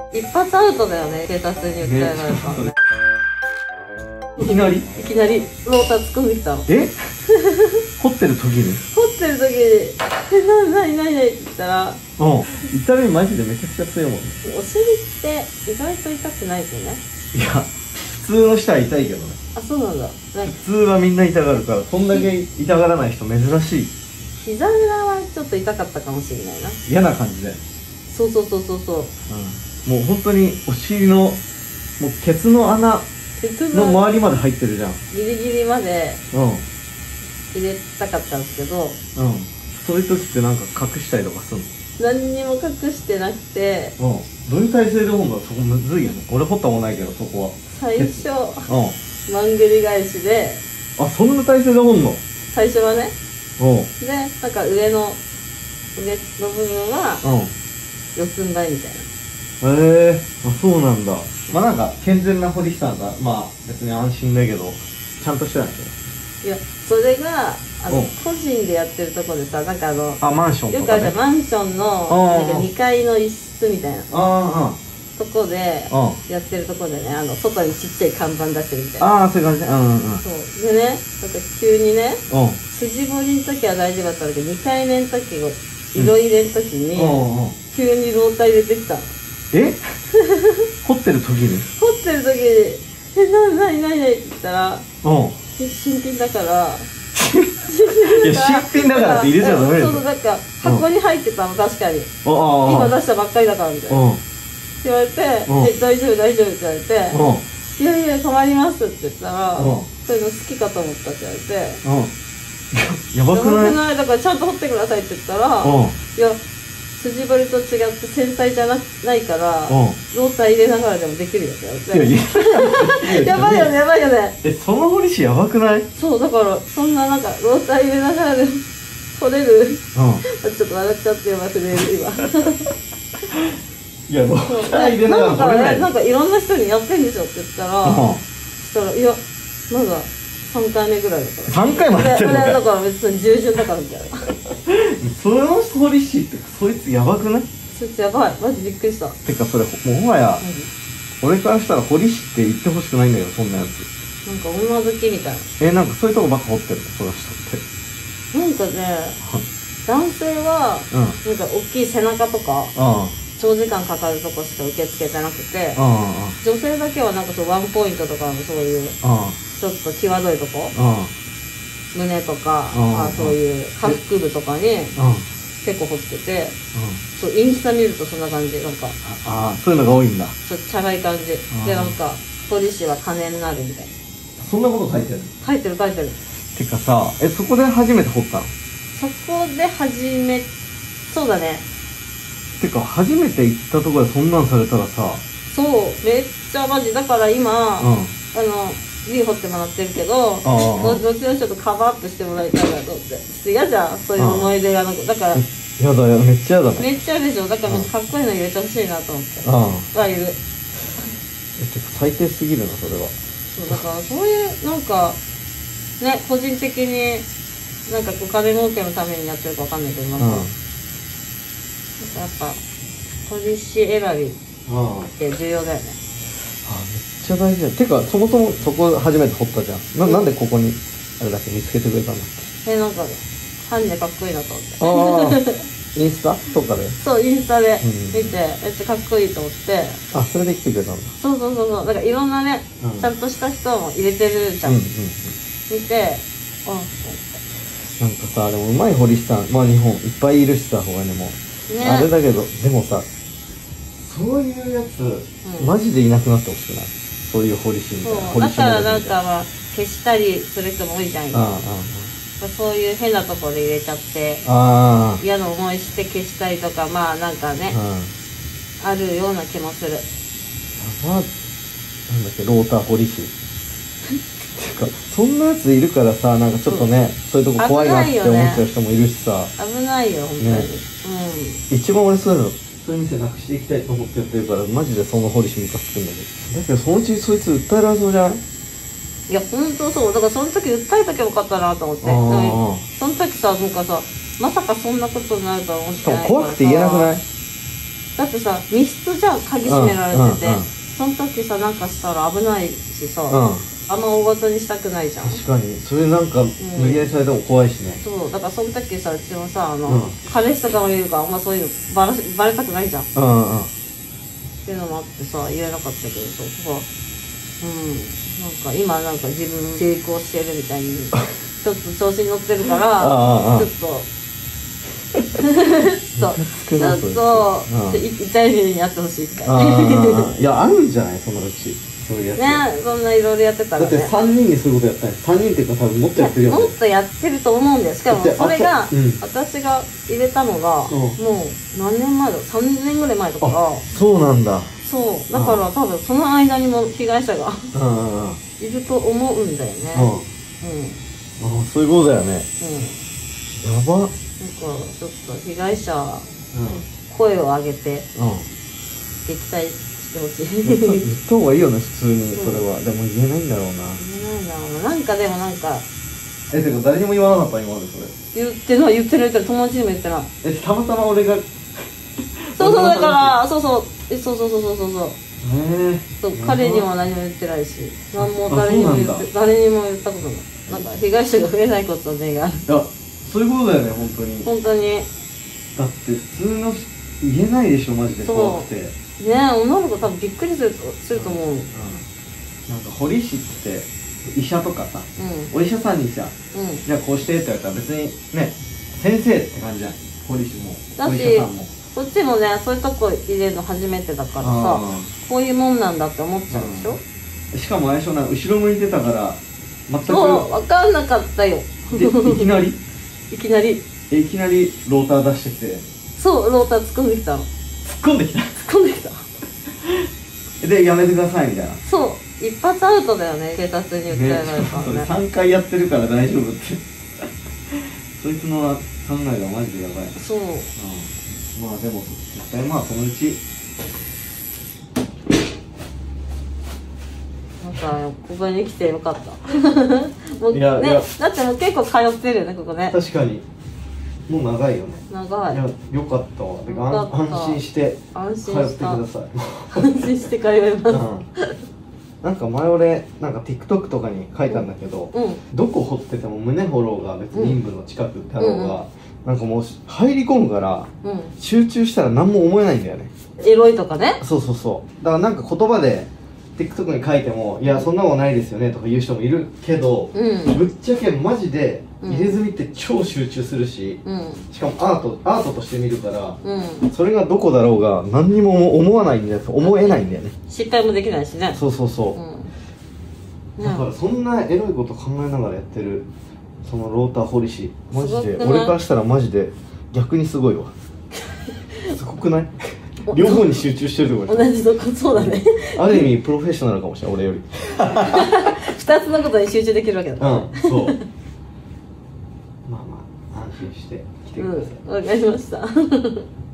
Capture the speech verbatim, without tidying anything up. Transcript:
一発アウトだよね、警察に訴えられたのね。 いきなりいきなりローター突っ込んできたの。 え掘ってる時に掘ってる時に「え、なになになになに」って言ったら、 うん痛みマジでめちゃくちゃ強いもんね。 お尻って意外と痛くないですよね。 いや普通の人は痛いけどね。 あ、そうなんだ。なんか普通はみんな痛がるから、こんだけ痛がらない人珍しい。 膝裏はちょっと痛かったかもしれないな。 嫌な感じで、 そうそうそうそうそう。 うん、もう本当にお尻のもうケツの穴鉄のの周りまで入ってるじゃん。 ギリギリまでうん入れたかったんですけど、 うんそういう時ってなんか隠したりとかする何にも隠してなくて、 の？うんどういう体勢で掘るの？そこむずいよね。俺掘ったことないけどそこは。 最初うんまんぐり返しで、 あそんな体勢で掘んの？ 最初はね。 うんで、なんか上の上の部分はうん四つん這いみたいな。 へえー、あそうなんだ。まあなんか健全な堀さんがまあ別に安心だけどちゃんとしてないですいや、それがあのうん個人でやってるところでさ、なんかあのよ。あマンションとかね。 よくあるじゃん、マンションのうんなんかにかいの一室みたいなあとこであうんやってるところでね、あの外にちっちゃい看板出してるみたいな。 ああそういう感じね。うんうんうんそうでね、なんか急にね、 うん筋彫りの時は大丈夫だったんだけど、にかいめの時を色入れの時に、 うんうん急にローター入れてきたの。 え掘ってる時に掘ってる時に「え、なになになになに」って言ったらうん 「え、新品だから」 いや新品だからって入れちゃダメですよ。 そうそう、なんか箱に入ってたの、確かにああ今出したばっかりだからみたいなうん言われて「 うんえ、大丈夫大丈夫」って言われて「 うんいやいや困ります」って言ったら「 うんそういうの好きかと思った」って言われてうんやば 「やばくない？ くない？だからちゃんと掘ってください」って言ったら「 うんいや筋彫りと違って繊細じゃなないからうんローター入れながらでもできるよ」って言われいやていややばいよね、やばいよね。 えその堀市やばくない？うんそう、だからそんななんかローター入れながらでも取れるちょっと笑っちゃって今震える今いやローター入れながらなんかね、 掘れない。 なんかいろんな人にやってんでしょって言ったら、 うんそしたら「いやまださんかいめぐらいだから」 さんかいもやってんのかよ俺だから別に従順だからみたいなその堀市ってそいつやばくない？ そいつやばい、マジびっくりした。 てかそれももはや俺からしたら堀市って言ってほしくないんだよそんなやつ。 なんか女好きみたいな。 えなんかそういうとこばっか掘ってるのその人って。 なんかね、男性はうんなんか大きい背中とかうん長時間かかるとこしか受け付けてなくて、 うんうん女性だけはなんかそうワンポイントとかのそういうちょっと際どいとこ、 うん胸とか、 うんあそういう下腹部とかにうん結構掘ってて、 うんそうインスタ見るとそんな感じ、なんかああそういうのが多いんだ。 ちょっとチャラい感じで、なんか堀市は金になるみたいなそんなこと書いてある？ 書いてる書いてる。 てかさえそこで初めて掘ったの？ そこで初め、そうだね、 てか初めて行ったところでそんなんされたらさ。 そうめっちゃマジだから今、 うんあの瓶掘ってもらってるけど、 ああどどっちのちょっとカバーアップしてもらいたいなと思って。ちょっと嫌じゃん、そういう思い出がなんか。だからやだよめっちゃやだね。 めっちゃあるでしょ。だからかっこいいの入れてほしいなと思ってああはいる。 えてか最低すぎるなそれは。 そうだからそういうなんかね、個人的になんかお金儲けのためにやってるかわかんないけど、なんか、 うんなんかやっぱ堀市選びっああて重要だよね。 あめっちゃ大事だよ。てかそもそもそこ初めて掘ったじゃん。な, なんでここにあれだけ見つけてくれたんだっえ、なんかハンネかっこいいなと思って。 け？ああインスタとかで。 そう、インスタでうん見て、めっちゃかっこいいと思って、 あそれで来てくれたんだ。 そうそうそうそう、だからいろんなね、 うんちゃんとした人も入れてるじゃん。 うんうんうん。 見て、あ、 なんかさでもうまい堀市さんまあ日本いっぱいいるしさ他にも、 ね、 あれだけどでもさそういうやつ、 うんマジでいなくなってほしくない？そういう堀市みたいな。 そうだからなん堀市メロディーみたいかまあ消したりする人も多いじゃん。 な。あそういう変なところで入れちゃってあああ嫌な思いして消したりとか、まあなんかね、 うんあるような気もする。 やばなんだっけローター堀市てかそんなやついるからさなんかちょっとね、そういうとこ怖いなって思っちゃう人もいるしさ、 危ないよ本当に、 ねう一番俺そういうのそういう店なくしていきたいと思ってやってるからマジでその堀市ムカつくんだけど、だけどそのうちそいつ訴えられそうじゃない？ ん。いや本当そう、だからその時訴えとけばよかったなと思って。であもーその時さ、なんかさ、まさかそんなことになるとは思っしてかないからさ。 も怖くて言えなくない？ だってさ密室じゃん、鍵閉められてて、 うんうんうん、 その時さなんかしたら危ないしさ、 うん、 あんま大ごとにしたくないじゃん。 確かにそれなんか無理やりされても怖いしね、 うん、そうだからその時さうちもさあの、 うん、 彼氏とかもいるからあんまそういうのバラバレたくないじゃん、 うんうんうん、 っていうのもあってさ言えなかったけどさ、うんなんか今なんか自分成功してるみたいにちょっと調子に乗ってるからちょっとそうちょっと、うん、痛い目にやってほしいみたいな。 いやあるんじゃないそのうちそういうやつね、そんないろいろやってたらね。 だってさんにんにそういうことやったんや。さんにんっていうか多分もっとやってるよね。 もっとやってると思うんだよ。しかもそれが、 うん、 私が入れたのが、うん、もう何年前だろう、さんねんぐらい前だから。 そうなんだ。 そうだから多分その間にも被害者がいると思うんだよね。 うん、うん、あそういうことだよね。うん、やば。なんかちょっと被害者、うん、声を上げて、うん、撃退してほしい。 言った方がいいよね普通にそれは、うん、でも言えないんだろうな。 言えないんだろうな。なんかでもなんかえてか誰にも言わなかった今までそれ。 言ってない言ってない言ってない友達にも言ってない。 えたまたま俺がそうそうだからそうそうえそうそうそうそうそうそう。 へえ。 そう彼にも何も言ってないし、何も誰にも言って誰にも言ったことない。なんか被害者が増えないことを願う。いやそういうことだよね本当に。 本当に。 だって普通の言えないでしょマジで怖くて。ねえ女の子多分びっくりするとすると思う。うん、なんか堀師って医者とかさ、うん、お医者さんにさ、うん、じゃあこうしてって言われたら別にね先生って感じじゃん堀師もお医者さんも。こっちもねそういうとこ入れるの初めてだからさこういうもんなんだって思っちゃうでしょ、うん、しかも相性な後ろ向いてたから全くそう分かんなかったよ。でいきなりいきなりいきなりローター出しててそうローター突っ込んできたの。突っ込んできた突っ込んできたでやめてくださいみたいな。そう一発アウトだよね警察に訴えられたのね。さんかいやってるから大丈夫ってそいつの考えがマジでやばい。そう、うん、まあでも絶対まあそのうちなんかここに来てよかったもういや、ね、いやだってもう結構通ってるよねここね。確かにもう長いよね。長い。いやよかったわ。てか安心して通ってください。安心して通います、うん、なんか前俺なんか TikTok とかに書いたんだけど、うん、どこ掘ってても胸掘ろうが別に陰部の近くだろうが、うんうん、なんかもう入り込むから、うん、集中したら何も思えないんだよね。エロいとかね。そうそうそうだからなんか言葉で TikTok に書いても「いやそんなことないですよね」とか言う人もいるけど、うん、ぶっちゃけマジで入れ墨って超集中するし、うん、しかもアートアートとして見るから、うん、それがどこだろうが何にも思わないんだよ思えないんだよね。失敗もできないしね。そうそうそう、うん、だからそんなエロいこと考えながらやってるそのローター堀師マジで俺からしたらマジで逆にすごいわすごくない両方に集中してるところ同じとこそうだねある意味プロフェッショナルかもしれない俺よりふたつのことに集中できるわけだから、うんそうまあまあ安心して来てください。うん、わかりました